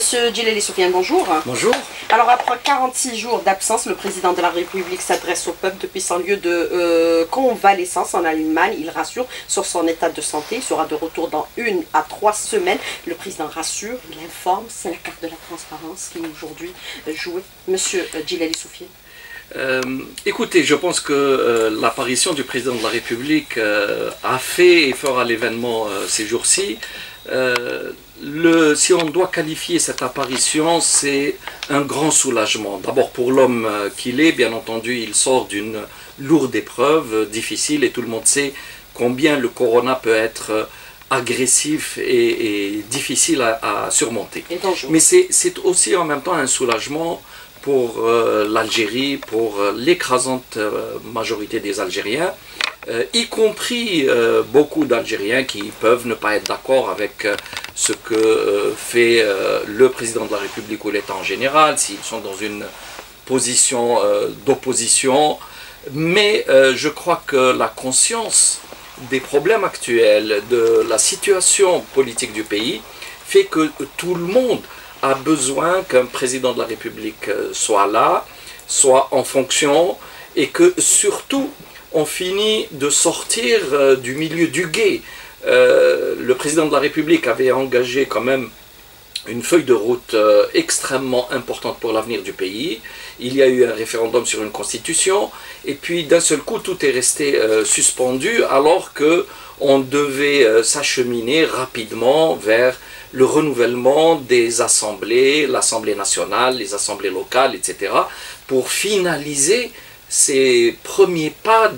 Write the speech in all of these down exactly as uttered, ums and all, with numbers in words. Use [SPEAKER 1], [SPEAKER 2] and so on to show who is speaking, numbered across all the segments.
[SPEAKER 1] Monsieur Djilali Soufiane, bonjour.
[SPEAKER 2] Bonjour.
[SPEAKER 1] Alors après quarante-six jours d'absence, le président de la République s'adresse au peuple depuis son lieu de euh, convalescence en Allemagne. Il rassure sur son état de santé. Il sera de retour dans une à trois semaines. Le président rassure, il informe. C'est la carte de la transparence qui est aujourd'hui jouée. Monsieur Djilali Soufiane.
[SPEAKER 2] Euh, écoutez, je pense que euh, l'apparition du président de la République euh, a fait et fera l'événement euh, ces jours-ci. Euh, le, si on doit qualifier cette apparition, c'est un grand soulagement. D'abord pour l'homme euh, qu'il est, bien entendu, il sort d'une lourde épreuve, euh, difficile, et tout le monde sait combien le corona peut être euh, agressif et, et difficile à, à surmonter. Mais c'est aussi en même temps un soulagement pour euh, l'Algérie, pour euh, l'écrasante euh, majorité des Algériens, euh, y compris euh, beaucoup d'Algériens qui peuvent ne pas être d'accord avec euh, ce que euh, fait euh, le président de la République ou l'État en général, s'ils sont dans une position euh, d'opposition. Mais euh, je crois que la conscience des problèmes actuels, de la situation politique du pays, fait que tout le monde a besoin qu'un président de la République soit là, soit en fonction, et que surtout on finit de sortir euh, du milieu du gué. Euh, le président de la République avait engagé quand même une feuille de route euh, extrêmement importante pour l'avenir du pays. Il y a eu un référendum sur une constitution, et puis d'un seul coup tout est resté euh, suspendu alors que on devait euh, s'acheminer rapidement vers le renouvellement des assemblées, l'Assemblée nationale, les assemblées locales, et cetera, pour finaliser ces premiers pas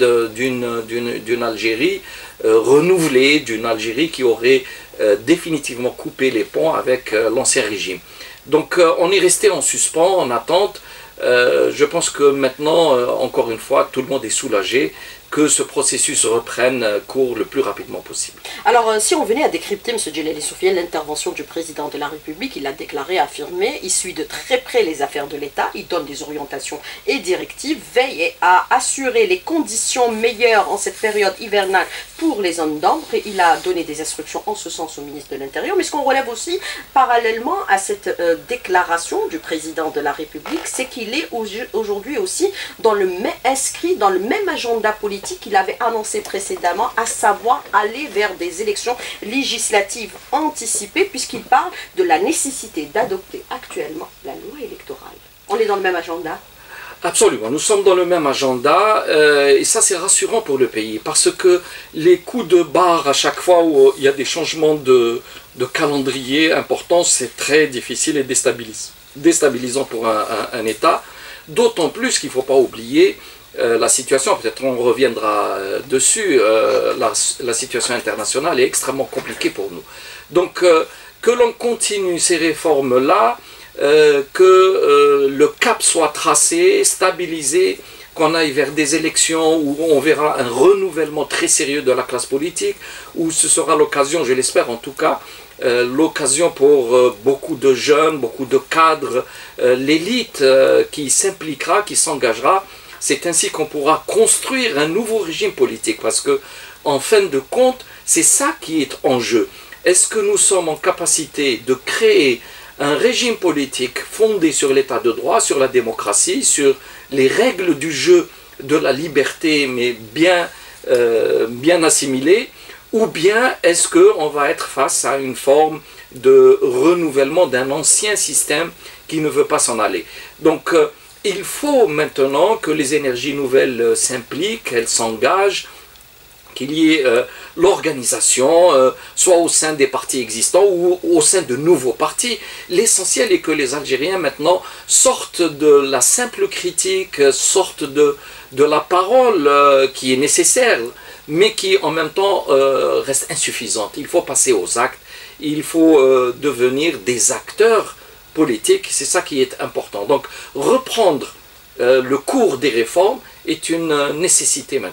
[SPEAKER 2] d'une Algérie euh, renouvelée, d'une Algérie qui aurait euh, définitivement coupé les ponts avec euh, l'ancien régime. Donc euh, on est resté en suspens, en attente. Euh, je pense que maintenant, euh, encore une fois, tout le monde est soulagé que ce processus reprenne cours le plus rapidement possible.
[SPEAKER 1] Alors, euh, si on venait à décrypter, M. Djilali Soufiane, l'intervention du président de la République, il a déclaré, affirmé, il suit de très près les affaires de l'État, il donne des orientations et directives, veille à assurer les conditions meilleures en cette période hivernale pour les hommes d'ombre, et il a donné des instructions en ce sens au ministre de l'Intérieur. Mais ce qu'on relève aussi, parallèlement à cette euh, déclaration du président de la République, c'est qu'il est aujourd'hui aussi dans le même, inscrit dans le même agenda politique qu'il avait annoncé précédemment, à savoir aller vers des élections législatives anticipées, puisqu'il parle de la nécessité d'adopter actuellement la loi électorale. On est dans le même agenda?
[SPEAKER 2] Absolument, nous sommes dans le même agenda, euh, et ça c'est rassurant pour le pays, parce que les coups de barre à chaque fois où il y a des changements de, de calendrier importants, c'est très difficile et déstabilis- déstabilisant pour un, un, un État, d'autant plus qu'il ne faut pas oublier Euh, la situation, peut-être on reviendra euh, dessus, euh, la, la situation internationale est extrêmement compliquée pour nous. Donc euh, que l'on continue ces réformes-là, euh, que euh, le cap soit tracé, stabilisé, qu'on aille vers des élections où on verra un renouvellement très sérieux de la classe politique, où ce sera l'occasion, je l'espère en tout cas, euh, l'occasion pour euh, beaucoup de jeunes, beaucoup de cadres, euh, l'élite euh, qui s'impliquera, qui s'engagera. C'est ainsi qu'on pourra construire un nouveau régime politique, parce que, en fin de compte, c'est ça qui est en jeu. Est-ce que nous sommes en capacité de créer un régime politique fondé sur l'état de droit, sur la démocratie, sur les règles du jeu de la liberté, mais bien, euh, bien assimilées, ou bien est-ce qu'on va être face à une forme de renouvellement d'un ancien système qui ne veut pas s'en aller? Donc, euh, il faut maintenant que les énergies nouvelles euh, s'impliquent, elles s'engagent, qu'il y ait euh, l'organisation, euh, soit au sein des partis existants ou au sein de nouveaux partis. L'essentiel est que les Algériens maintenant sortent de la simple critique, sortent de, de la parole euh, qui est nécessaire, mais qui en même temps euh, reste insuffisante. Il faut passer aux actes, il faut euh, devenir des acteurs politique, c'est ça qui est important. Donc reprendre euh, le cours des réformes est une euh, nécessité maintenant.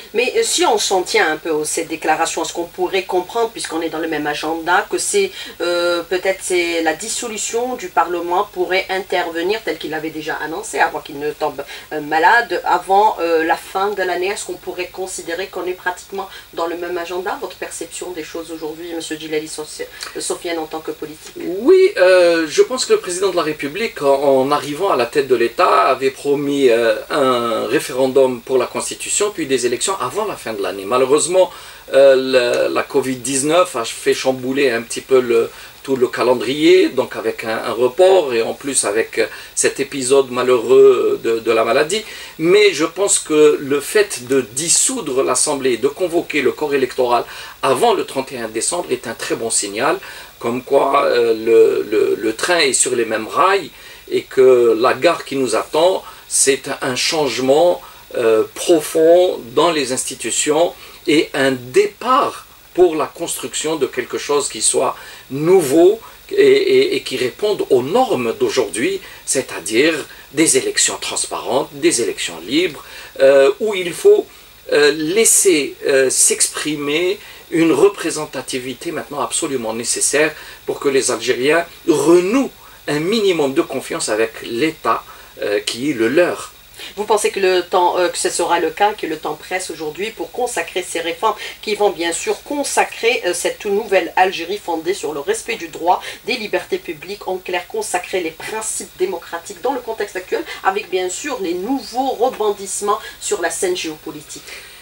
[SPEAKER 1] Mais euh, si on s'en tient un peu à ces déclarations, est-ce qu'on pourrait comprendre, puisqu'on est dans le même agenda, que c'est euh, peut-être c'est la dissolution du Parlement pourrait intervenir, tel qu'il avait déjà annoncé, avant qu'il ne tombe euh, malade, avant euh, la fin de l'année? Est-ce qu'on pourrait considérer qu'on est pratiquement dans le même agenda? Votre perception des choses aujourd'hui, M. Djilali Sofiane, en tant que politique?
[SPEAKER 2] Oui, euh, je pense que le président de la République, en, en arrivant à la tête de l'État, avait promis euh, un référendum pour la Constitution, puis des élections avant la fin de l'année. Malheureusement, euh, la, la Covid dix-neuf a fait chambouler un petit peu le, tout le calendrier, donc avec un, un report, et en plus avec cet épisode malheureux de, de la maladie. Mais je pense que le fait de dissoudre l'Assemblée, de convoquer le corps électoral avant le trente et un décembre est un très bon signal, comme quoi euh, le, le, le train est sur les mêmes rails, et que la gare qui nous attend, c'est un changement euh, profond dans les institutions et un départ pour la construction de quelque chose qui soit nouveau et, et, et qui réponde aux normes d'aujourd'hui, c'est-à-dire des élections transparentes, des élections libres, euh, où il faut euh, laisser euh, s'exprimer une représentativité maintenant absolument nécessaire pour que les Algériens renouent un minimum de confiance avec l'État euh, qui est le leur.
[SPEAKER 1] Vous pensez que, le temps, euh, que ce sera le cas, que le temps presse aujourd'hui pour consacrer ces réformes qui vont bien sûr consacrer euh, cette nouvelle Algérie fondée sur le respect du droit, des libertés publiques, en clair consacrer les principes démocratiques dans le contexte actuel, avec bien sûr les nouveaux rebondissements sur la scène géopolitique?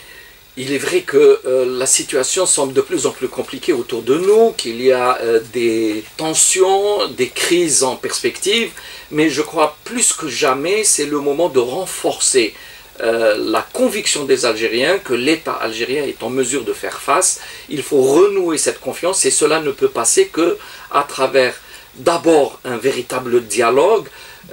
[SPEAKER 2] Il est vrai que euh, la situation semble de plus en plus compliquée autour de nous, qu'il y a euh, des tensions, des crises en perspective, mais je crois plus que jamais c'est le moment de renforcer euh, la conviction des Algériens que l'État algérien est en mesure de faire face. Il faut renouer cette confiance et cela ne peut passer que à travers d'abord un véritable dialogue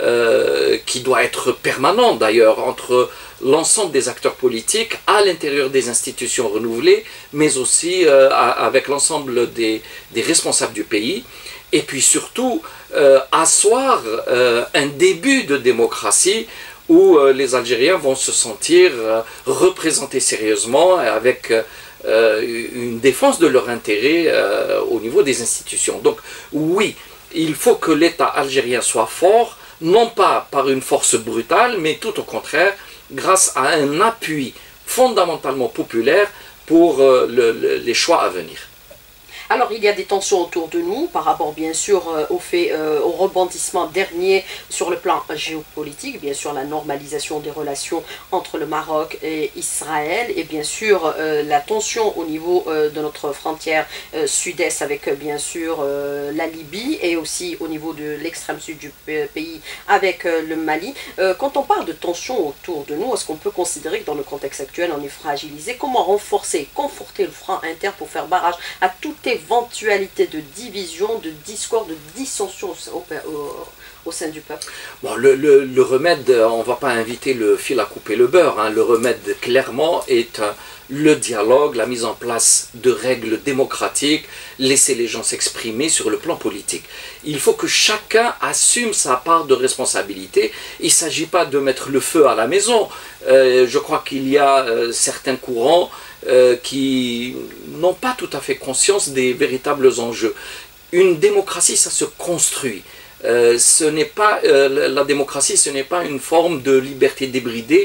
[SPEAKER 2] euh, qui doit être permanent d'ailleurs entre l'ensemble des acteurs politiques à l'intérieur des institutions renouvelées, mais aussi euh, avec l'ensemble des, des responsables du pays, et puis surtout euh, asseoir euh, un début de démocratie où euh, les Algériens vont se sentir euh, représentés sérieusement avec euh, une défense de leur intérêt euh, au niveau des institutions. Donc oui, il faut que l'État algérien soit fort, non pas par une force brutale, mais tout au contraire, grâce à un appui fondamentalement populaire pour euh, le, le, les choix à venir.
[SPEAKER 1] Alors il y a des tensions autour de nous par rapport bien sûr euh, au fait, euh, au rebondissement dernier sur le plan géopolitique, bien sûr la normalisation des relations entre le Maroc et Israël, et bien sûr euh, la tension au niveau euh, de notre frontière euh, sud-est avec euh, bien sûr euh, la Libye, et aussi au niveau de l'extrême sud du pays avec euh, le Mali. Euh, quand on parle de tensions autour de nous, est-ce qu'on peut considérer que dans le contexte actuel on est fragilisé? Comment renforcer, conforter le front inter pour faire barrage à toute éventualité de division, de discorde, de dissension au, au, au sein du peuple?
[SPEAKER 2] Bon, le, le, le remède, on ne va pas inviter le fil à couper le beurre, hein. Le remède clairement est euh, le dialogue, la mise en place de règles démocratiques, laisser les gens s'exprimer sur le plan politique. Il faut que chacun assume sa part de responsabilité. Il ne s'agit pas de mettre le feu à la maison. Euh, je crois qu'il y a euh, certains courants Euh, qui n'ont pas tout à fait conscience des véritables enjeux. Une démocratie, ça se construit. Euh, ce n'est pas, euh, la démocratie, ce n'est pas une forme de liberté débridée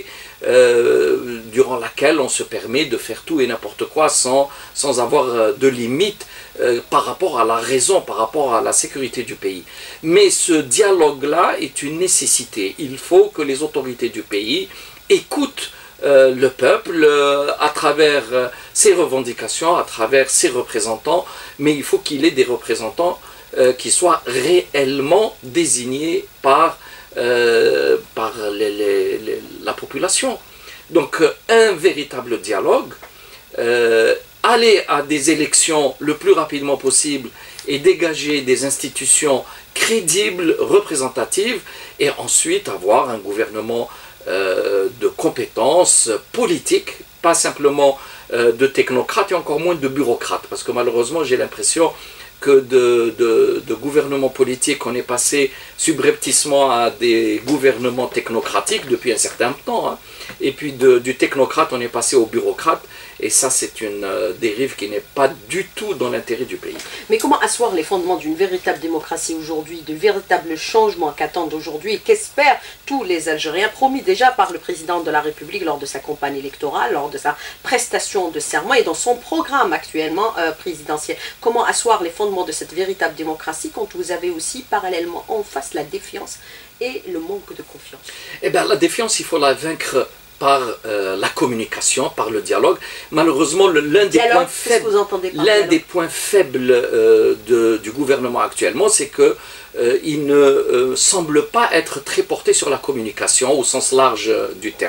[SPEAKER 2] euh, durant laquelle on se permet de faire tout et n'importe quoi sans, sans avoir de limites euh, par rapport à la raison, par rapport à la sécurité du pays. Mais ce dialogue-là est une nécessité. Il faut que les autorités du pays écoutent Euh, le peuple euh, à travers euh, ses revendications, à travers ses représentants, mais il faut qu'il ait des représentants euh, qui soient réellement désignés par, euh, par les, les, les, la population. Donc euh, un véritable dialogue, euh, aller à des élections le plus rapidement possible et dégager des institutions crédibles, représentatives, et ensuite avoir un gouvernement Euh, de compétences politiques, pas simplement euh, de technocrates et encore moins de bureaucrates, parce que malheureusement j'ai l'impression que de, de, de gouvernements politiques, on est passé subrepticement à des gouvernements technocratiques depuis un certain temps. Hein. Et puis de, du technocrate, on est passé au bureaucrate. Et ça, c'est une euh, dérive qui n'est pas du tout dans l'intérêt du pays.
[SPEAKER 1] Mais comment asseoir les fondements d'une véritable démocratie aujourd'hui, de véritables changements qu'attendent aujourd'hui et qu'espèrent tous les Algériens, promis déjà par le président de la République lors de sa campagne électorale, lors de sa prestation de serment et dans son programme actuellement euh, présidentiel. Comment asseoir les fondements de cette véritable démocratie quand vous avez aussi parallèlement en face la défiance et le manque de confiance?
[SPEAKER 2] Eh bien, la défiance, il faut la vaincre par euh, la communication, par le dialogue. Malheureusement, l'un des,
[SPEAKER 1] des,
[SPEAKER 2] des points faibles euh, de, du gouvernement actuellement, c'est qu'il euh, ne euh, semble pas être très porté sur la communication au sens large euh, du terme.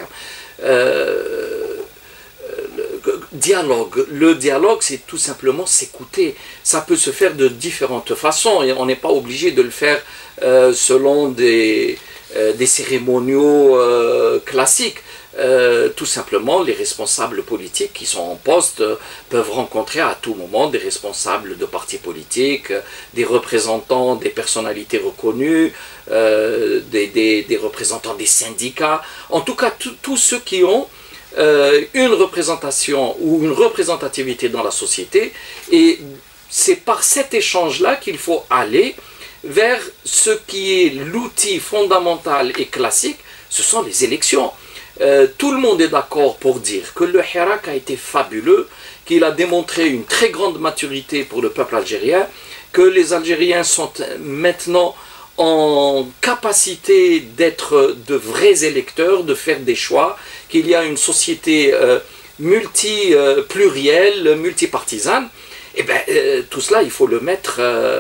[SPEAKER 2] Euh, le, dialogue. Le dialogue, c'est tout simplement s'écouter. Ça peut se faire de différentes façons et on n'est pas obligé de le faire euh, selon des, euh, des cérémoniaux euh, classiques. Euh, tout simplement, les responsables politiques qui sont en poste euh, peuvent rencontrer à tout moment des responsables de partis politiques, euh, des représentants des personnalités reconnues, euh, des, des, des représentants des syndicats, en tout cas tous ceux qui ont euh, une représentation ou une représentativité dans la société. Et c'est par cet échange-là qu'il faut aller vers ce qui est l'outil fondamental et classique, ce sont les élections. Euh, tout le monde est d'accord pour dire que le Hirak a été fabuleux, qu'il a démontré une très grande maturité pour le peuple algérien, que les Algériens sont maintenant en capacité d'être de vrais électeurs, de faire des choix, qu'il y a une société euh, multi-plurielle, euh, multipartisane. Et bien, euh, tout cela, il faut le mettre, euh,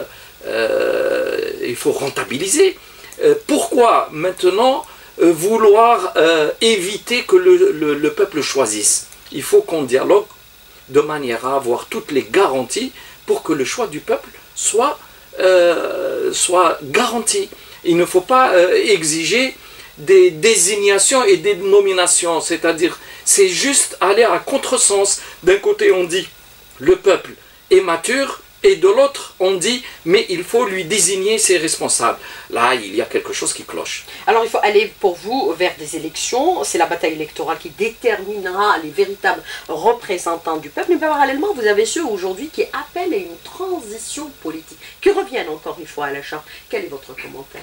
[SPEAKER 2] euh, il faut rentabiliser. Euh, pourquoi maintenant vouloir euh, éviter que le, le, le peuple choisisse? Il faut qu'on dialogue de manière à avoir toutes les garanties pour que le choix du peuple soit, euh, soit garanti. Il ne faut pas euh, exiger des désignations et des nominations, c'est-à-dire c'est juste aller à contresens. D'un côté on dit le peuple est mature, et de l'autre, on dit, mais il faut lui désigner ses responsables. Là, il y a quelque chose qui cloche.
[SPEAKER 1] Alors, il faut aller pour vous vers des élections. C'est la bataille électorale qui déterminera les véritables représentants du peuple. Mais parallèlement, vous avez ceux aujourd'hui qui appellent à une transition politique, qui reviennent encore une fois à la charte. Quel est votre commentaire?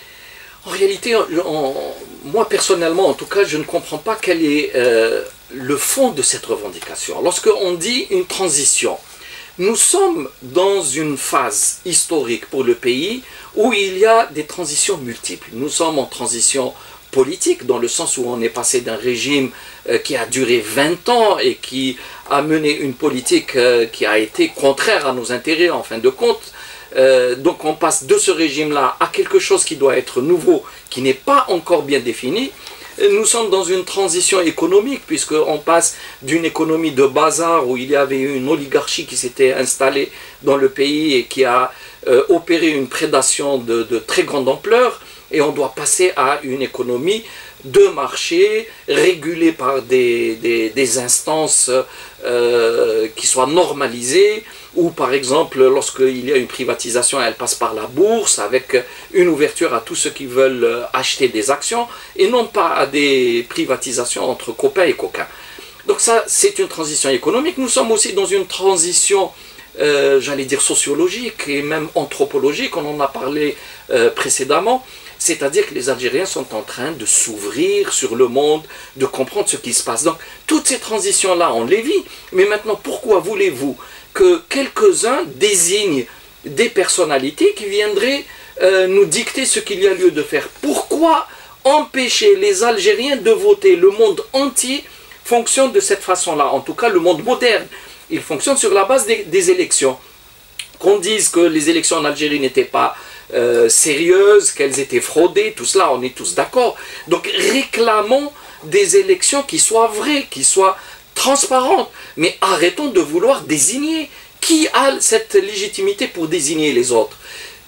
[SPEAKER 2] En réalité, on, moi personnellement, en tout cas, je ne comprends pas quel est euh, le fond de cette revendication. Lorsqu'on dit une transition, nous sommes dans une phase historique pour le pays où il y a des transitions multiples. Nous sommes en transition politique, dans le sens où on est passé d'un régime euh, qui a duré vingt ans et qui a mené une politique euh, qui a été contraire à nos intérêts en fin de compte. Euh, donc on passe de ce régime-là à quelque chose qui doit être nouveau, qui n'est pas encore bien défini. Nous sommes dans une transition économique, puisqu'on passe d'une économie de bazar où il y avait une oligarchie qui s'était installée dans le pays et qui a euh, opéré une prédation de, de très grande ampleur, et on doit passer à une économie de marché régulée par des, des, des instances euh, qui soient normalisées, ou par exemple lorsqu'il y a une privatisation, elle passe par la bourse avec une ouverture à tous ceux qui veulent acheter des actions et non pas à des privatisations entre copains et coquins. Donc ça, c'est une transition économique. Nous sommes aussi dans une transition euh, j'allais dire sociologique et même anthropologique, on en a parlé euh, précédemment. C'est-à-dire que les Algériens sont en train de s'ouvrir sur le monde, de comprendre ce qui se passe. Donc, toutes ces transitions-là, on les vit. Mais maintenant, pourquoi voulez-vous que quelques-uns désignent des personnalités qui viendraient euh, nous dicter ce qu'il y a lieu de faire? Pourquoi empêcher les Algériens de voter? Le monde entier fonctionne de cette façon-là. En tout cas, le monde moderne, il fonctionne sur la base des, des élections. Qu'on dise que les élections en Algérie n'étaient pas Euh, sérieuses, qu'elles étaient fraudées, tout cela, on est tous d'accord. Donc réclamons des élections qui soient vraies, qui soient transparentes, mais arrêtons de vouloir désigner. Qui a cette légitimité pour désigner les autres?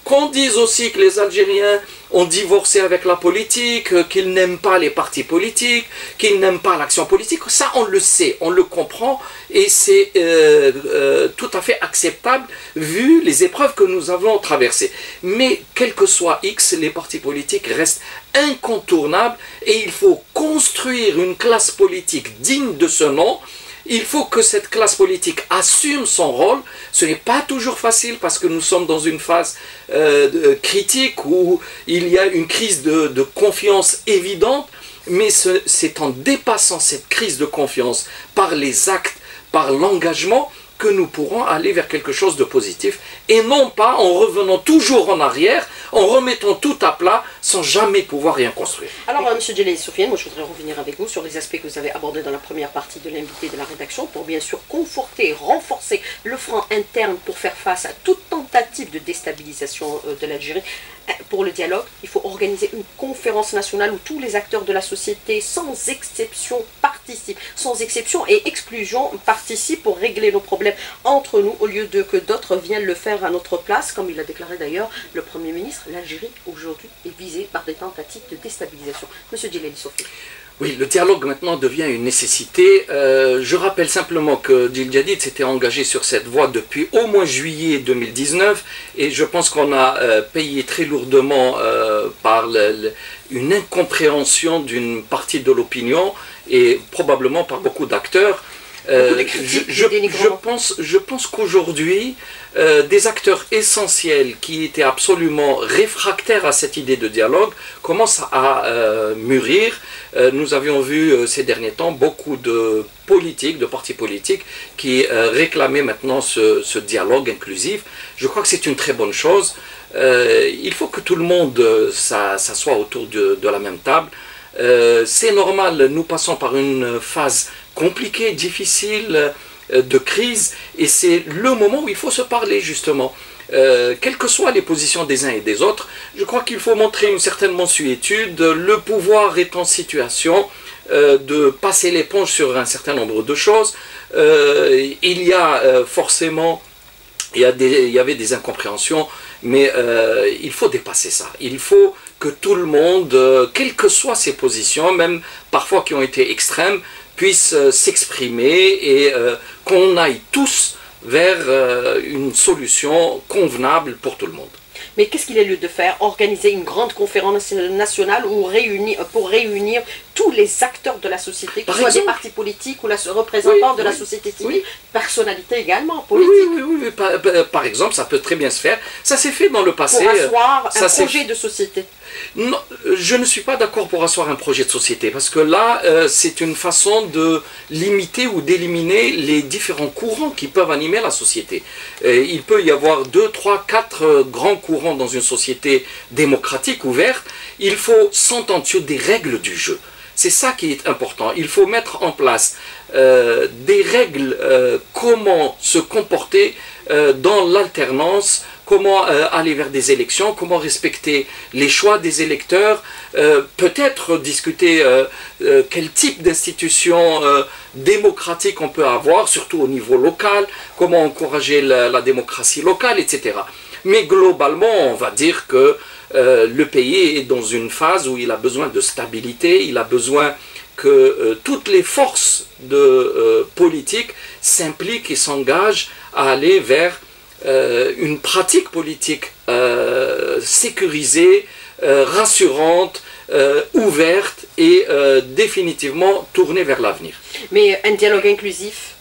[SPEAKER 2] Qu'on dise aussi que les Algériens ont divorcé avec la politique, qu'ils n'aiment pas les partis politiques, qu'ils n'aiment pas l'action politique, ça on le sait, on le comprend et c'est euh, euh, tout à fait acceptable vu les épreuves que nous avons traversées. Mais quel que soit X, les partis politiques restent incontournables et il faut construire une classe politique digne de ce nom. Il faut que cette classe politique assume son rôle. Ce n'est pas toujours facile parce que nous sommes dans une phase euh, de, critique où il y a une crise de, de confiance évidente, mais c'est en dépassant cette crise de confiance par les actes, par l'engagement, que nous pourrons aller vers quelque chose de positif et non pas en revenant toujours en arrière, en remettant tout à plat sans jamais pouvoir rien construire.
[SPEAKER 1] Alors, euh, M. Djellali Soufiane, moi je voudrais revenir avec vous sur les aspects que vous avez abordés dans la première partie de l'invité de la rédaction pour bien sûr conforter et renforcer le front interne pour faire face à toute tentative de déstabilisation euh, de l'Algérie. Pour le dialogue, il faut organiser une conférence nationale où tous les acteurs de la société, sans exception, participent, sans exception et exclusion, participent pour régler nos problèmes entre nous, au lieu de que d'autres viennent le faire à notre place, comme il a déclaré d'ailleurs le Premier ministre. L'Algérie, aujourd'hui, est visée par des tentatives de déstabilisation. Monsieur Djellali Soufiane.
[SPEAKER 2] Oui, le dialogue maintenant devient une nécessité. Euh, je rappelle simplement que Djil Jadid s'était engagé sur cette voie depuis au moins juillet deux mille dix-neuf et je pense qu'on a euh, payé très lourdement euh, par le, le, une incompréhension d'une partie de l'opinion et probablement par beaucoup d'acteurs. Euh, je, je, je pense, je pense qu'aujourd'hui, euh, des acteurs essentiels qui étaient absolument réfractaires à cette idée de dialogue commencent à euh, mûrir. Euh, nous avions vu euh, ces derniers temps beaucoup de politiques, de partis politiques qui euh, réclamaient maintenant ce, ce dialogue inclusif. Je crois que c'est une très bonne chose. Euh, il faut que tout le monde euh, s'assoie autour de, de la même table. Euh, c'est normal, nous passons par une phase compliquée, difficile, euh, de crise, et c'est le moment où il faut se parler justement. Euh, quelles que soient les positions des uns et des autres, je crois qu'il faut montrer une certaine mansuétude. Le pouvoir est en situation euh, de passer l'éponge sur un certain nombre de choses. Euh, il y a euh, forcément, il y, a des, il y avait des incompréhensions, mais euh, il faut dépasser ça. Il faut que tout le monde, euh, quelles que soient ses positions, même parfois qui ont été extrêmes, puisse euh, s'exprimer et euh, qu'on aille tous vers euh, une solution convenable pour tout le monde.
[SPEAKER 1] Mais qu'est-ce qu'il est lieu de faire? Organiser une grande conférence nationale où réunir, pour réunir tous les acteurs de la société, que ce soit des partis politiques ou les représentants oui, de la oui, société civile, oui. personnalités également politiques.
[SPEAKER 2] Oui, oui, oui, oui. Par, par exemple, ça peut très bien se faire. Ça s'est fait dans le passé.
[SPEAKER 1] Pour asseoir
[SPEAKER 2] ça
[SPEAKER 1] un projet de société.
[SPEAKER 2] Non, je ne suis pas d'accord pour asseoir un projet de société, parce que là, euh, c'est une façon de limiter ou d'éliminer les différents courants qui peuvent animer la société. Euh, il peut y avoir deux, trois, quatre euh, grands courants dans une société démocratique ouverte. Il faut s'entendre sur des règles du jeu. C'est ça qui est important. Il faut mettre en place euh, des règles, euh, comment se comporter euh, dans l'alternance, comment euh, aller vers des élections, comment respecter les choix des électeurs, euh, peut-être discuter euh, euh, quel type d'institution euh, démocratique on peut avoir, surtout au niveau local, comment encourager la, la démocratie locale, et cetera. Mais globalement, on va dire que euh, le pays est dans une phase où il a besoin de stabilité, il a besoin que euh, toutes les forces de, euh, politiques s'impliquent et s'engagent à aller vers euh, une pratique politique euh, sécurisée, euh, rassurante, euh, ouverte et euh, définitivement tournée vers l'avenir.
[SPEAKER 1] Mais un dialogue inclusif,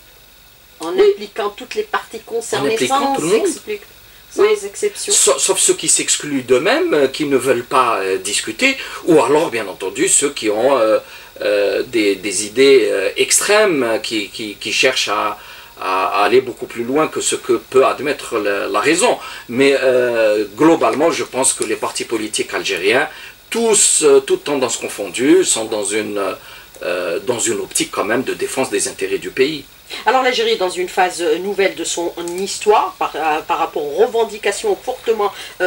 [SPEAKER 1] en oui. impliquant toutes les parties concernées, sans expliquer. Sans oui. exception.
[SPEAKER 2] Sauf, sauf ceux qui s'excluent d'eux-mêmes, qui ne veulent pas euh, discuter, ou alors bien entendu ceux qui ont euh, euh, des, des idées euh, extrêmes, qui, qui, qui cherchent à, à aller beaucoup plus loin que ce que peut admettre la, la raison. Mais euh, globalement, je pense que les partis politiques algériens, tous, euh, toutes tendances confondues, sont dans une, euh, dans une optique quand même de défense des intérêts du pays.
[SPEAKER 1] Alors l'Algérie est dans une phase nouvelle de son histoire par, euh, par rapport aux revendications fortement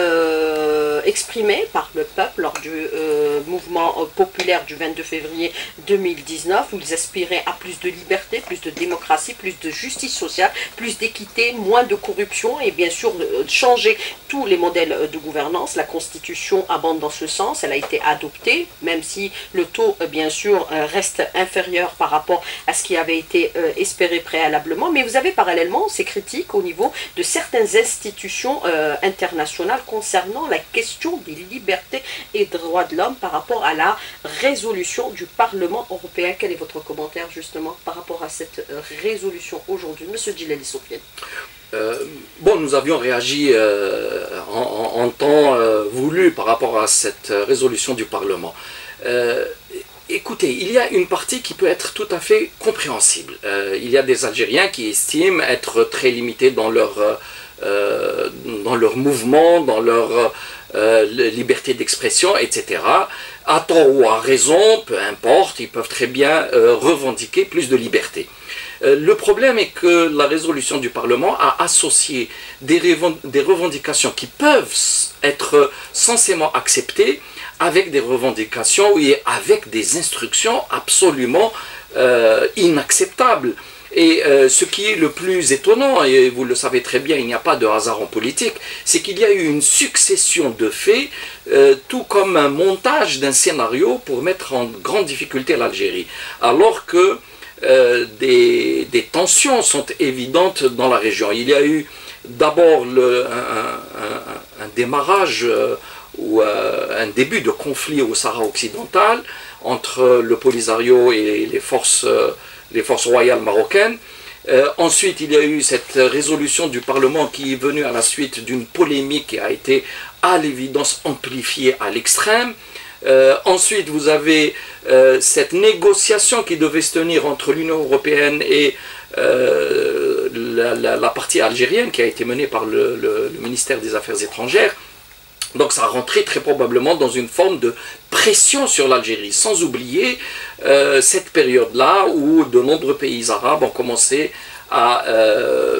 [SPEAKER 1] euh, exprimées par le peuple lors du euh, mouvement populaire du vingt-deux février deux mille dix-neuf, où ils aspiraient à plus de liberté, plus de démocratie, plus de justice sociale, plus d'équité, moins de corruption et bien sûr euh, changer tous les modèles de gouvernance. La Constitution abonde dans ce sens, elle a été adoptée, même si le taux euh, bien sûr euh, reste inférieur par rapport à ce qui avait été euh, espéré préalablement, mais vous avez parallèlement ces critiques au niveau de certaines institutions euh, internationales concernant la question des libertés et droits de l'homme par rapport à la résolution du Parlement européen. Quel est votre commentaire justement par rapport à cette euh, résolution aujourd'hui, Monsieur Djellali Soufiane?
[SPEAKER 2] Euh, bon, nous avions réagi euh, en, en, en temps euh, voulu par rapport à cette résolution du Parlement. Euh, Écoutez, il y a une partie qui peut être tout à fait compréhensible. Euh, il y a des Algériens qui estiment être très limités dans leur, euh, dans leur mouvement, dans leur euh, liberté d'expression, et cetera. À tort ou à raison, peu importe, ils peuvent très bien euh, revendiquer plus de liberté. Euh, le problème est que la résolution du Parlement a associé des, des revendications qui peuvent être censément acceptées avec des revendications et avec des instructions absolument euh, inacceptables. Et euh, ce qui est le plus étonnant, et vous le savez très bien, il n'y a pas de hasard en politique, c'est qu'il y a eu une succession de faits, euh, tout comme un montage d'un scénario pour mettre en grande difficulté l'Algérie. Alors que euh, des, des tensions sont évidentes dans la région. Il y a eu d'abord un, un, un démarrage euh, ou euh, un début de conflit au Sahara occidental entre le Polisario et les forces, euh, les forces royales marocaines. Euh, ensuite, il y a eu cette résolution du Parlement qui est venue à la suite d'une polémique qui a été à l'évidence amplifiée à l'extrême. Euh, ensuite, vous avez euh, cette négociation qui devait se tenir entre l'Union européenne et euh, la, la, la partie algérienne qui a été menée par le, le, le ministère des Affaires étrangères. Donc ça a rentré très probablement dans une forme de pression sur l'Algérie, sans oublier euh, cette période-là où de nombreux pays arabes ont commencé à euh,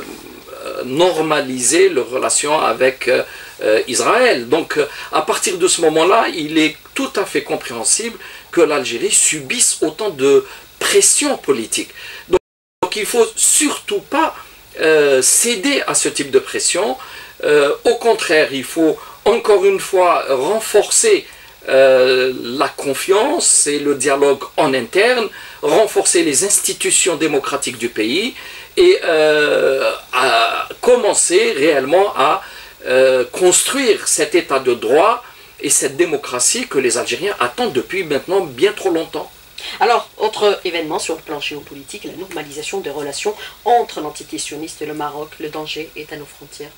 [SPEAKER 2] normaliser leurs relations avec euh, Israël. Donc à partir de ce moment-là, il est tout à fait compréhensible que l'Algérie subisse autant de pression politique. Donc, donc il ne faut surtout pas euh, céder à ce type de pression. Euh, au contraire, il faut encore une fois renforcer euh, la confiance et le dialogue en interne, renforcer les institutions démocratiques du pays et euh, à commencer réellement à euh, construire cet état de droit et cette démocratie que les Algériens attendent depuis maintenant bien trop longtemps.
[SPEAKER 1] Alors, autre événement sur le plan géopolitique, la normalisation des relations entre l'entité sioniste et le Maroc. Le danger est à nos frontières.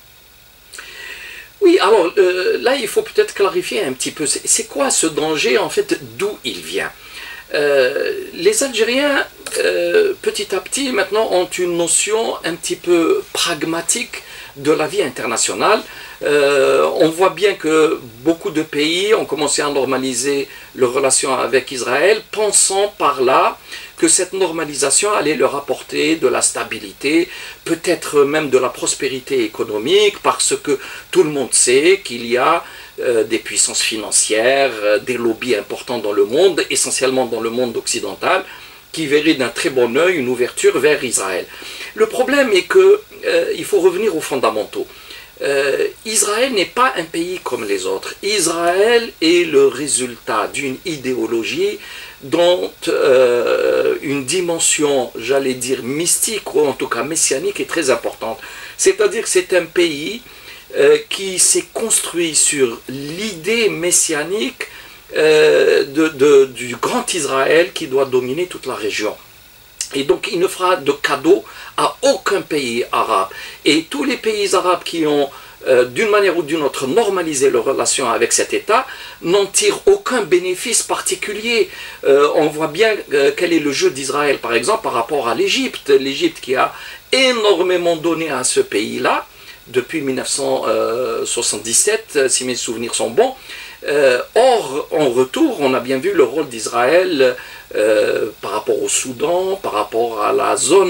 [SPEAKER 2] Oui, alors euh, là, il faut peut-être clarifier un petit peu. C'est quoi ce danger, en fait, d'où il vient? euh, Les Algériens, euh, petit à petit, maintenant, ont une notion un petit peu pragmatique de la vie internationale. Euh, on voit bien que beaucoup de pays ont commencé à normaliser leurs relations avec Israël, pensant par là que cette normalisation allait leur apporter de la stabilité, peut-être même de la prospérité économique, parce que tout le monde sait qu'il y a euh, des puissances financières, euh, des lobbies importants dans le monde, essentiellement dans le monde occidental, qui verraient d'un très bon œil une ouverture vers Israël. Le problème est qu'il euh, faut revenir aux fondamentaux. Euh, Israël n'est pas un pays comme les autres. Israël est le résultat d'une idéologie dont euh, une dimension, j'allais dire, mystique, ou en tout cas messianique, est très importante. C'est-à-dire que c'est un pays euh, qui s'est construit sur l'idée messianique euh, de, de, du grand Israël qui doit dominer toute la région. Et donc il ne fera de cadeau à aucun pays arabe. Et tous les pays arabes qui ont, euh, d'une manière ou d'une autre, normalisé leurs relations avec cet État, n'en tirent aucun bénéfice particulier. Euh, on voit bien euh, quel est le jeu d'Israël, par exemple, par rapport à l'Égypte. L'Égypte qui a énormément donné à ce pays-là, depuis mille neuf cent soixante-dix-sept, si mes souvenirs sont bons. Euh, or, en retour, on a bien vu le rôle d'Israël euh, par rapport au Soudan, par rapport à la zone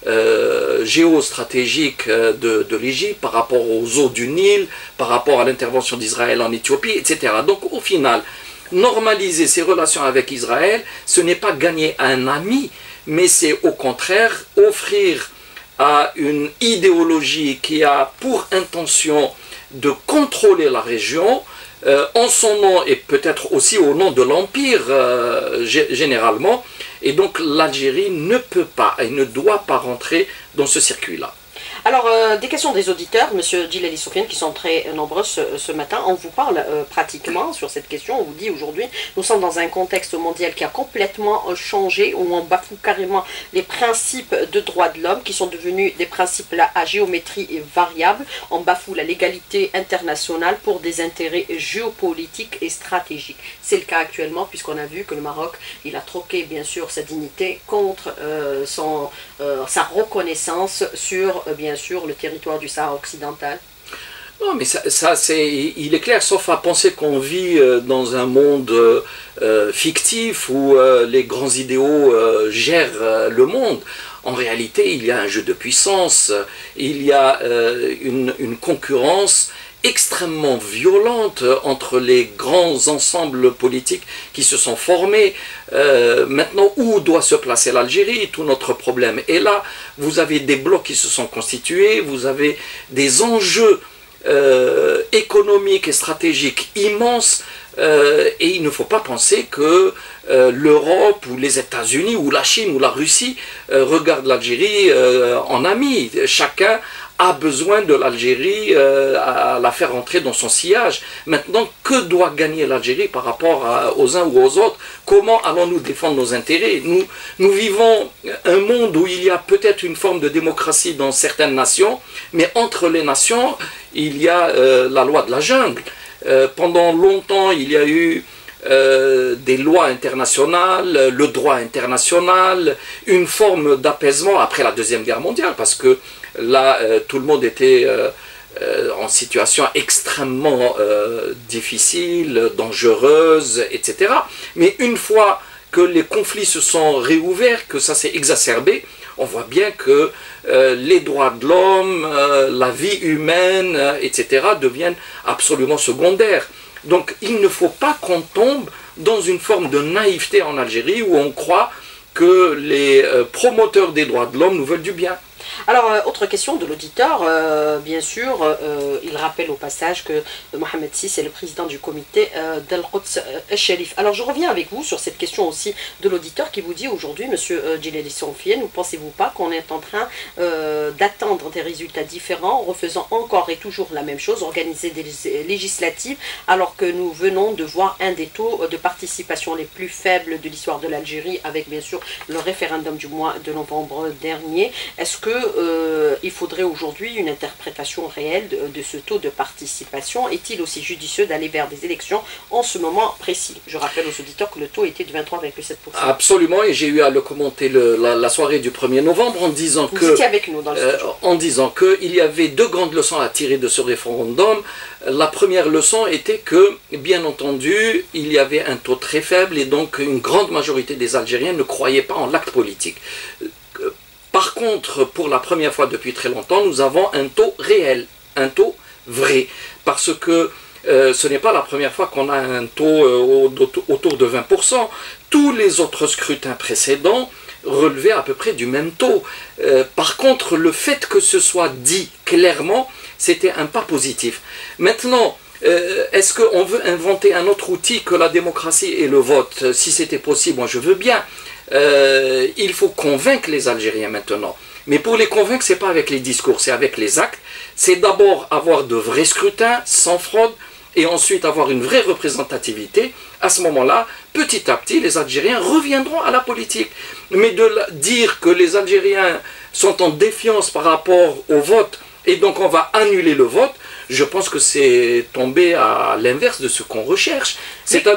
[SPEAKER 2] euh, géostratégique de, de l'Égypte par rapport aux eaux du Nil, par rapport à l'intervention d'Israël en Éthiopie, et cetera. Donc au final, normaliser ses relations avec Israël, ce n'est pas gagner un ami, mais c'est au contraire offrir à une idéologie qui a pour intention de contrôler la région, euh, en son nom et peut-être aussi au nom de l'Empire euh, généralement, et donc l'Algérie ne peut pas et ne doit pas rentrer dans ce circuit-là.
[SPEAKER 1] Alors, euh, des questions des auditeurs, Monsieur Djilali Soufiane, qui sont très nombreux ce, ce matin. On vous parle euh, pratiquement sur cette question. On vous dit aujourd'hui, nous sommes dans un contexte mondial qui a complètement changé, où on bafoue carrément les principes de droits de l'homme, qui sont devenus des principes là, à géométrie variable. On bafoue la légalité internationale pour des intérêts géopolitiques et stratégiques. C'est le cas actuellement, puisqu'on a vu que le Maroc, il a troqué bien sûr sa dignité contre euh, son, euh, sa reconnaissance sur euh, bien sur le territoire du Sahara occidental.
[SPEAKER 2] Non, mais ça, ça c'est, il est clair, sauf à penser qu'on vit dans un monde euh, fictif où euh, les grands idéaux euh, gèrent euh, le monde. En réalité, il y a un jeu de puissance, il y a euh, une, une concurrence extrêmement violente entre les grands ensembles politiques qui se sont formés. Euh, maintenant, où doit se placer l'Algérie? Tout notre problème est là. Vous avez des blocs qui se sont constitués, vous avez des enjeux euh, économiques et stratégiques immenses, euh, et il ne faut pas penser que euh, l'Europe ou les États-Unis ou la Chine ou la Russie euh, regardent l'Algérie euh, en ami. Chacun a besoin de l'Algérie euh, à la faire entrer dans son sillage. Maintenant, que doit gagner l'Algérie par rapport à, aux uns ou aux autres? Comment allons-nous défendre nos intérêts? Nous, nous vivons un monde où il y a peut-être une forme de démocratie dans certaines nations, mais entre les nations, il y a euh, la loi de la jungle. Euh, pendant longtemps, il y a eu Euh, des lois internationales, le droit international, une forme d'apaisement après la Deuxième Guerre mondiale, parce que là, euh, tout le monde était euh, euh, en situation extrêmement euh, difficile, dangereuse, et cetera. Mais une fois que les conflits se sont réouverts, que ça s'est exacerbé, on voit bien que euh, les droits de l'homme, euh, la vie humaine, euh, et cetera deviennent absolument secondaires. Donc il ne faut pas qu'on tombe dans une forme de naïveté en Algérie où on croit que les euh, promoteurs des droits de l'homme nous veulent du bien.
[SPEAKER 1] Alors, euh, autre question de l'auditeur, euh, bien sûr, euh, il rappelle au passage que Mohamed six est le président du comité euh, d'Al-Quds al-Sharif. Alors, je reviens avec vous sur cette question aussi de l'auditeur qui vous dit aujourd'hui, monsieur euh, Djilali Soufiane, ne pensez-vous pas qu'on est en train euh, d'attendre des résultats différents, refaisant encore et toujours la même chose, organiser des législatives, alors que nous venons de voir un des taux de participation les plus faibles de l'histoire de l'Algérie, avec bien sûr le référendum du mois de novembre dernier. Est-ce que Euh, il faudrait aujourd'hui une interprétation réelle de, de ce taux de participation? Est-il aussi judicieux d'aller vers des élections en ce moment précis? Je rappelle aux auditeurs que le taux était de vingt-trois virgule sept pour cent.
[SPEAKER 2] Absolument, et j'ai eu à le commenter le, la, la soirée du premier novembre en disant
[SPEAKER 1] Vous
[SPEAKER 2] que
[SPEAKER 1] étiez avec nous dans le studio.
[SPEAKER 2] euh, en disant qu'il y avait deux grandes leçons à tirer de ce référendum. La première leçon était que, bien entendu, il y avait un taux très faible et donc une grande majorité des Algériens ne croyaient pas en l'acte politique. Par contre, pour la première fois depuis très longtemps, nous avons un taux réel, un taux vrai, parce que euh, ce n'est pas la première fois qu'on a un taux euh, autour de vingt pour cent. Tous les autres scrutins précédents relevaient à peu près du même taux. Euh, par contre, le fait que ce soit dit clairement, c'était un pas positif. Maintenant, euh, est-ce qu'on veut inventer un autre outil que la démocratie et le vote? Si c'était possible, moi je veux bien. Euh, il faut convaincre les Algériens maintenant. Mais pour les convaincre, ce n'est pas avec les discours, c'est avec les actes. C'est d'abord avoir de vrais scrutins, sans fraude, et ensuite avoir une vraie représentativité. À ce moment-là, petit à petit, les Algériens reviendront à la politique. Mais de dire que les Algériens sont en défiance par rapport au vote, et donc on va annuler le vote, je pense que c'est tomber à l'inverse de ce qu'on recherche. C'est-à-dire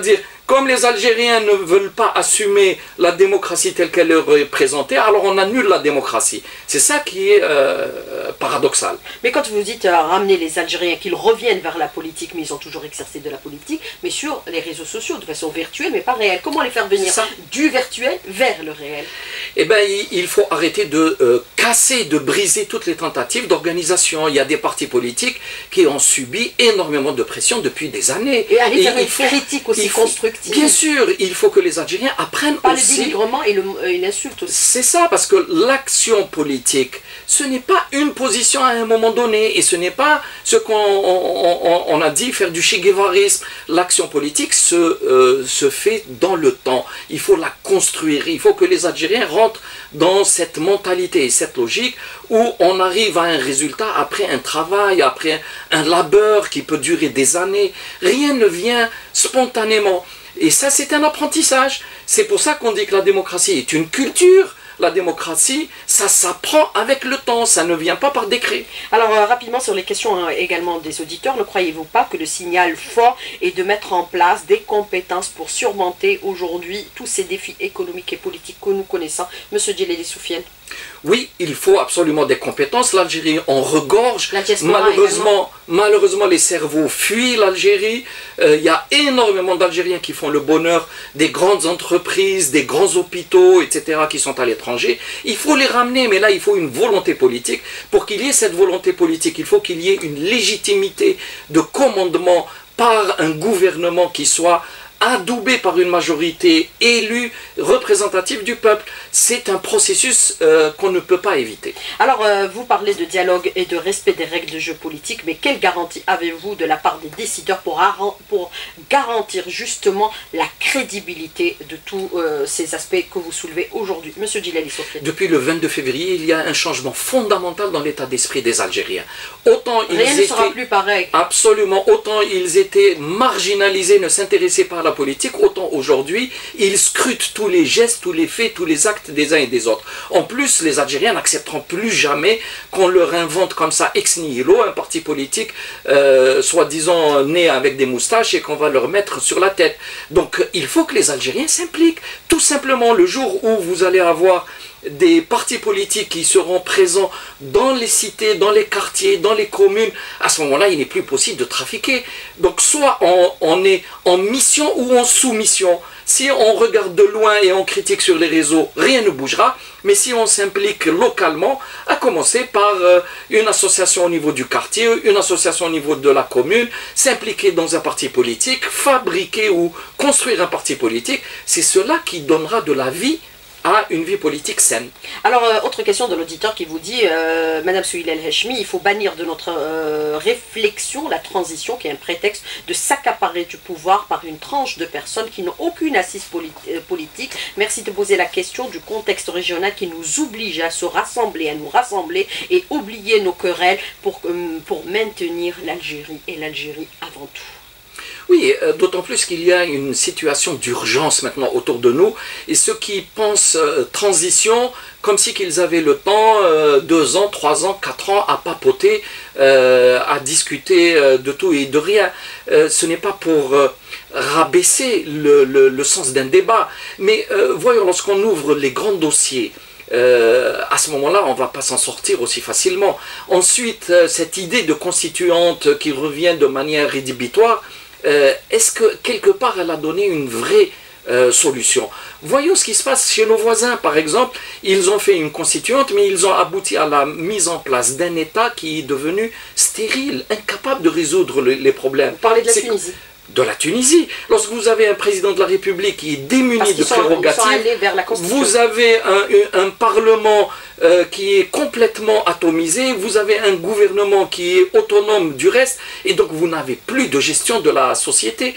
[SPEAKER 2] Comme les Algériens ne veulent pas assumer la démocratie telle qu'elle leur est présentée, alors on annule la démocratie. C'est ça qui est euh, paradoxal.
[SPEAKER 1] Mais quand vous dites euh, ramener les Algériens, qu'ils reviennent vers la politique, mais ils ont toujours exercé de la politique, mais sur les réseaux sociaux, de façon virtuelle, mais pas réelle. Comment les faire venir du virtuel vers le réel?
[SPEAKER 2] Eh bien, il faut arrêter de euh, casser, de briser toutes les tentatives d'organisation. Il y a des partis politiques qui ont subi énormément de pression depuis des années.
[SPEAKER 1] Et aller faire une critique aussi constructive.
[SPEAKER 2] Bien sûr, il faut que les Algériens apprennent
[SPEAKER 1] pas
[SPEAKER 2] aussi...
[SPEAKER 1] le dénigrement et l'insulte aussi.
[SPEAKER 2] C'est ça, parce que l'action politique, ce n'est pas une position à un moment donné, et ce n'est pas ce qu'on on, on, on a dit, faire du che-guévarisme. L'action politique se, euh, se fait dans le temps. Il faut la construire. Il faut que les Algériens rentrent dans cette mentalité et cette logique où on arrive à un résultat après un travail, après un labeur qui peut durer des années. Rien ne vient spontanément. Et ça, c'est un apprentissage. C'est pour ça qu'on dit que la démocratie est une culture. La démocratie, ça s'apprend avec le temps, ça ne vient pas par décret.
[SPEAKER 1] Alors, euh, rapidement, sur les questions hein, également des auditeurs, ne croyez-vous pas que le signal fort est de mettre en place des compétences pour surmonter aujourd'hui tous ces défis économiques et politiques que nous connaissons? Monsieur Djellali Soufiane.
[SPEAKER 2] Oui, il faut absolument des compétences. L'Algérie en regorge.
[SPEAKER 1] La diaspora
[SPEAKER 2] malheureusement, malheureusement, les cerveaux fuient l'Algérie. Euh, il y a énormément d'Algériens qui font le bonheur des grandes entreprises, des grands hôpitaux, et cetera, qui sont à l'étranger. Il faut les ramener, mais là, il faut une volonté politique. Pour qu'il y ait cette volonté politique, il faut qu'il y ait une légitimité de commandement par un gouvernement qui soit adoubé par une majorité élue, représentative du peuple. C'est un processus euh, qu'on ne peut pas éviter.
[SPEAKER 1] Alors, euh, vous parlez de dialogue et de respect des règles de jeu politique, mais quelle garantie avez-vous de la part des décideurs pour, pour garantir justement la crédibilité de tous euh, ces aspects que vous soulevez aujourd'hui? Monsieur Djellali Soufiane.
[SPEAKER 2] Depuis le vingt-deux février, il y a un changement fondamental dans l'état d'esprit des Algériens. Autant ils
[SPEAKER 1] Rien ne
[SPEAKER 2] étaient,
[SPEAKER 1] sera plus pareil.
[SPEAKER 2] Absolument, autant ils étaient marginalisés, ne s'intéressaient pas à la politique, autant aujourd'hui, ils scrutent tous les gestes, tous les faits, tous les actes des uns et des autres. En plus, les Algériens n'accepteront plus jamais qu'on leur invente comme ça ex nihilo un parti politique euh, soi-disant né avec des moustaches et qu'on va leur mettre sur la tête. Donc il faut que les Algériens s'impliquent. Tout simplement, le jour où vous allez avoir des partis politiques qui seront présents dans les cités, dans les quartiers, dans les communes, à ce moment-là, il n'est plus possible de trafiquer. Donc soit on, on est en mission ou en soumission. Si on regarde de loin et on critique sur les réseaux, rien ne bougera. Mais si on s'implique localement, à commencer par euh, une association au niveau du quartier, une association au niveau de la commune, s'impliquer dans un parti politique, fabriquer ou construire un parti politique, c'est cela qui donnera de la vie à une vie politique saine.
[SPEAKER 1] Alors, euh, autre question de l'auditeur qui vous dit, euh, Madame Souhila El Hachmi, il faut bannir de notre euh, réflexion la transition qui est un prétexte de s'accaparer du pouvoir par une tranche de personnes qui n'ont aucune assise politi politique. Merci de poser la question du contexte régional qui nous oblige à se rassembler, à nous rassembler et oublier nos querelles pour, euh, pour maintenir l'Algérie et l'Algérie avant tout.
[SPEAKER 2] Oui, euh, d'autant plus qu'il y a une situation d'urgence maintenant autour de nous, et ceux qui pensent euh, transition, comme si qu'ils avaient le temps, euh, deux ans, trois ans, quatre ans, à papoter, euh, à discuter euh, de tout et de rien. Euh, ce n'est pas pour euh, rabaisser le, le, le sens d'un débat, mais euh, voyons, lorsqu'on ouvre les grands dossiers, Euh, à ce moment-là, on ne va pas s'en sortir aussi facilement. Ensuite, euh, cette idée de constituante qui revient de manière rédhibitoire, euh, est-ce que quelque part elle a donné une vraie euh, solution? Voyons ce qui se passe chez nos voisins, par exemple. Ils ont fait une constituante, mais ils ont abouti à la mise en place d'un État qui est devenu stérile, incapable de résoudre le, les problèmes.
[SPEAKER 1] Vous parlez de la Tunisie?
[SPEAKER 2] De la Tunisie. Lorsque vous avez un président de la République qui est démuni de prérogatives, vous avez un, un parlement euh, qui est complètement atomisé, vous avez un gouvernement qui est autonome du reste, et donc vous n'avez plus de gestion de la société.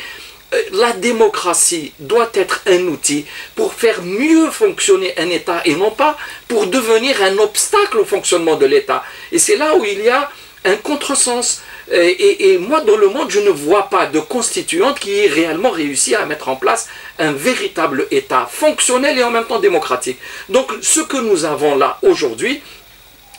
[SPEAKER 2] La démocratie doit être un outil pour faire mieux fonctionner un État et non pas pour devenir un obstacle au fonctionnement de l'État. Et c'est là où il y a un contresens. Et, et, et moi, dans le monde, je ne vois pas de constituante qui ait réellement réussi à mettre en place un véritable État fonctionnel et en même temps démocratique. Donc, ce que nous avons là aujourd'hui,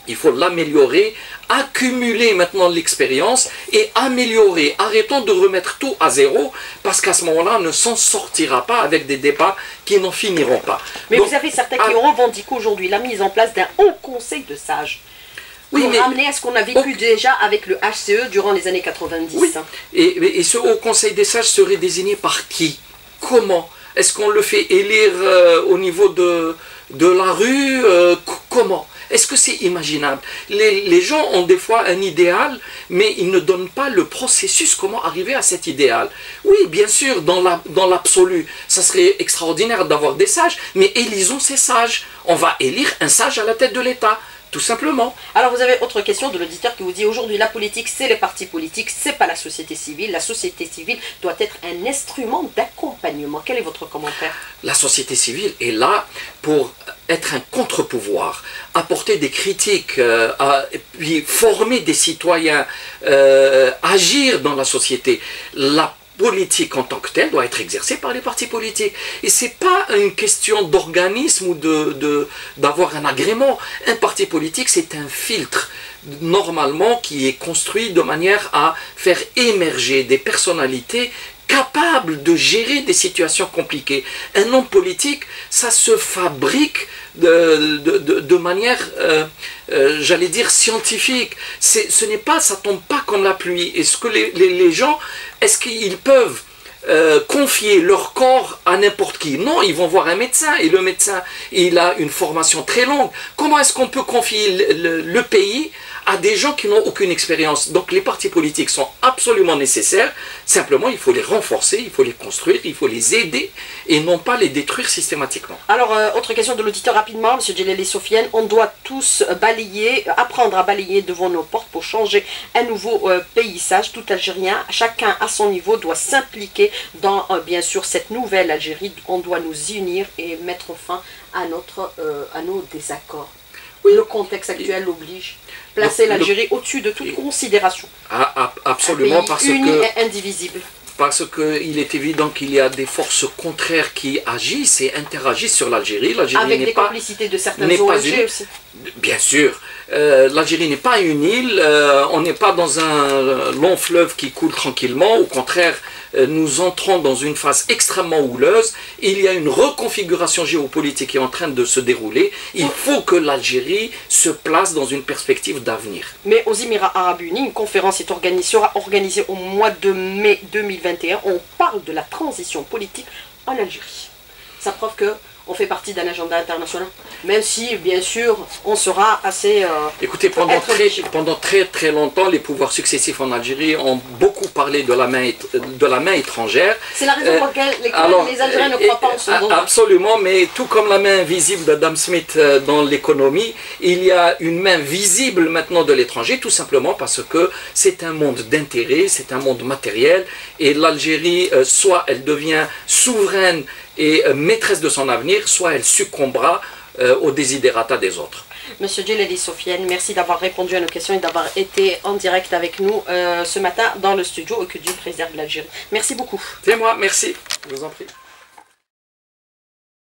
[SPEAKER 2] Il faut l'améliorer, accumuler maintenant l'expérience et améliorer. Arrêtons de remettre tout à zéro parce qu'à ce moment-là, on ne s'en sortira pas avec des débats qui n'en finiront pas.
[SPEAKER 1] Mais
[SPEAKER 2] Donc,
[SPEAKER 1] vous avez certains
[SPEAKER 2] à...
[SPEAKER 1] qui revendiquent aujourd'hui la mise en place d'un haut conseil de sages. Oui, pour mais... ramener à ce qu'on a vécu okay. déjà avec le H C E durant les années quatre-vingt-dix.
[SPEAKER 2] Oui. Et, et ce haut conseil des sages serait désigné par qui? Comment? Est-ce qu'on le fait élire euh, au niveau de, de la rue euh, Comment? Est-ce que c'est imaginable? les, les gens ont des fois un idéal, mais ils ne donnent pas le processus, comment arriver à cet idéal. Oui, bien sûr, dans la, dans l'absolu, ça serait extraordinaire d'avoir des sages, mais élisons ces sages. On va élire un sage à la tête de l'État. Tout simplement.
[SPEAKER 1] Alors vous avez autre question de l'auditeur qui vous dit aujourd'hui la politique c'est les partis politiques, c'est pas la société civile. La société civile doit être un instrument d'accompagnement. Quel est votre commentaire?
[SPEAKER 2] La société civile est là pour être un contre-pouvoir, apporter des critiques, euh, à, et puis former des citoyens, euh, agir dans la société. La politique en tant que telle doit être exercée par les partis politiques. Et ce n'est pas une question d'organisme ou de, de, d'avoir un agrément. Un parti politique, c'est un filtre, normalement, qui est construit de manière à faire émerger des personnalités capables de gérer des situations compliquées. Un homme politique, ça se fabrique de, de, de, de manière, euh, euh, j'allais dire, scientifique. C'est, ce n'est pas, ça tombe pas comme la pluie. Est-ce que les, les, les gens, est-ce qu'ils peuvent euh, confier leur corps à n'importe qui? Non, ils vont voir un médecin, et le médecin, il a une formation très longue. Comment est-ce qu'on peut confier le, le, le pays à des gens qui n'ont aucune expérience? Donc les partis politiques sont absolument nécessaires, simplement il faut les renforcer, il faut les construire, il faut les aider et non pas les détruire systématiquement.
[SPEAKER 1] Alors, euh, autre question de l'auditeur rapidement, M. Djeleli Sofiane, on doit tous balayer, apprendre à balayer devant nos portes pour changer un nouveau euh, paysage, tout Algérien, chacun à son niveau doit s'impliquer dans euh, bien sûr cette nouvelle Algérie, on doit nous unir et mettre fin à, notre, euh, à nos désaccords. Oui. Le contexte actuel l'oblige. Placer l'Algérie au-dessus de toute et, considération.
[SPEAKER 2] Ah, absolument,
[SPEAKER 1] un pays
[SPEAKER 2] parce
[SPEAKER 1] uni
[SPEAKER 2] que...
[SPEAKER 1] et indivisible.
[SPEAKER 2] Parce qu'il est évident qu'il y a des forces contraires qui agissent et interagissent sur l'Algérie.
[SPEAKER 1] Avec des pas, complicités de certains O N G aussi.
[SPEAKER 2] Bien sûr. Euh, L'Algérie n'est pas une île, euh, on n'est pas dans un long fleuve qui coule tranquillement. Au contraire, euh, nous entrons dans une phase extrêmement houleuse. Il y a une reconfiguration géopolitique qui est en train de se dérouler. Il faut que l'Algérie se place dans une perspective d'avenir.
[SPEAKER 1] Mais aux Émirats Arabes Unis, une conférence est organisée, sera organisée au mois de mai deux mille vingt et un. On parle de la transition politique en Algérie. Ça prouve que on fait partie d'un agenda international, même si, bien sûr, on sera assez... Euh,
[SPEAKER 2] Écoutez, pendant très, pendant très très longtemps, les pouvoirs successifs en Algérie ont beaucoup parlé de la main, de la main étrangère.
[SPEAKER 1] C'est la raison pour laquelle les, alors, les Algériens ne croient pas en ce monde.
[SPEAKER 2] Absolument, mais tout comme la main invisible d'Adam Smith dans l'économie, il y a une main visible maintenant de l'étranger, tout simplement parce que c'est un monde d'intérêt, c'est un monde matériel, et l'Algérie, soit elle devient souveraine et maîtresse de son avenir, soit elle succombera euh, aux desiderata des autres.
[SPEAKER 1] Monsieur Djeleli Sofiane, merci d'avoir répondu à nos questions et d'avoir été en direct avec nous euh, ce matin dans le studio. Que Dieu préserve l'Algérie. Merci beaucoup.
[SPEAKER 2] C'est moi, merci. Je vous en prie.